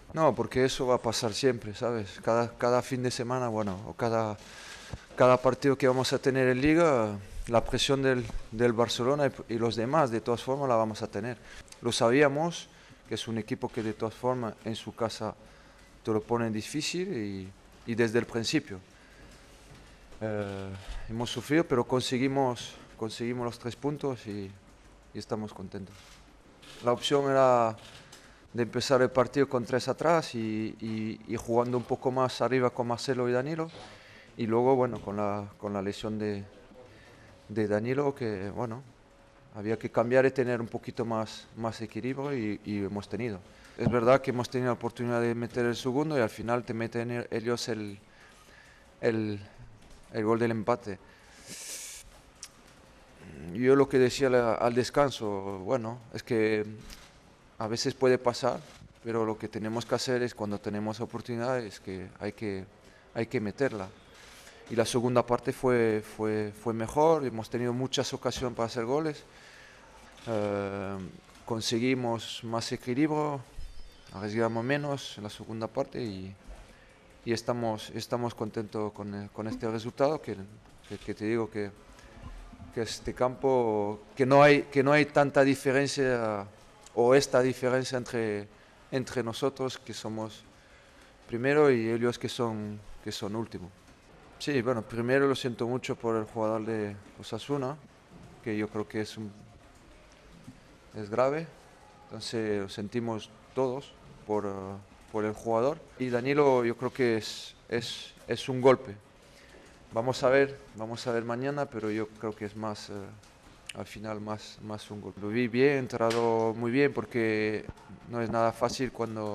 No, porque eso va a pasar siempre, ¿sabes? Cada fin de semana, bueno, o cada partido que vamos a tener en Liga, la presión del Barcelona y los demás, de todas formas, la vamos a tener. Lo sabíamos, que es un equipo que de todas formas en su casa te lo pone difícil y desde el principio. Eh, Hemos sufrido, pero conseguimos los 3 puntos y estamos contentos. La opción era de empezar el partido con 3 atrás y jugando un poco más arriba con Marcelo y Danilo. Y luego, bueno, con la lesión de Danilo, que bueno, había que cambiar y tener un poquito más equilibrio y hemos tenido. Es verdad que hemos tenido la oportunidad de meter el segundo y al final te meten ellos el, el gol del empate. Yo lo que decía al descanso, bueno, es que a veces puede pasar, pero lo que tenemos que hacer es cuando tenemos oportunidades que hay que meterla. Y la segunda parte fue mejor, hemos tenido muchas ocasiones para hacer goles, eh, conseguimos más equilibrio, arriesgamos menos en la segunda parte y estamos contentos con este resultado que te digo que este campo, que no hay tanta diferencia o esta diferencia entre nosotros que somos primero y ellos que son último. Sí, bueno, primero lo siento mucho por el jugador de Osasuna, que yo creo que es grave, entonces lo sentimos todos por el jugador. Y Danilo yo creo que es un golpe. Vamos a ver mañana, pero yo creo que es más, al final más un golpe. Lo vi bien, entrado muy bien, porque no es nada fácil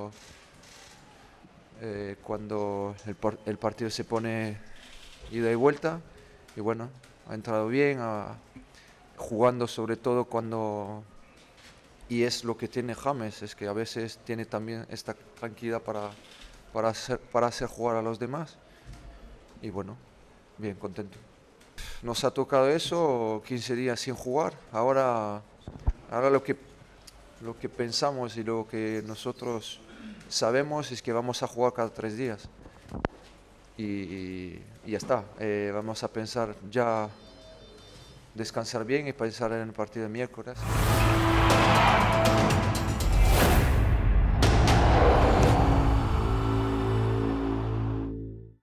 cuando el partido se pone ida y vuelta. Y bueno, ha entrado bien, jugando sobre todo cuando... Y es lo que tiene James, es que a veces tiene también esta tranquilidad para hacer jugar a los demás. Y bueno, bien, contento. Nos ha tocado eso, 15 días sin jugar. Ahora lo que pensamos y lo que nosotros sabemos es que vamos a jugar cada 3 días. Y ya está. Vamos a pensar ya, descansar bien y pensar en el partido de miércoles.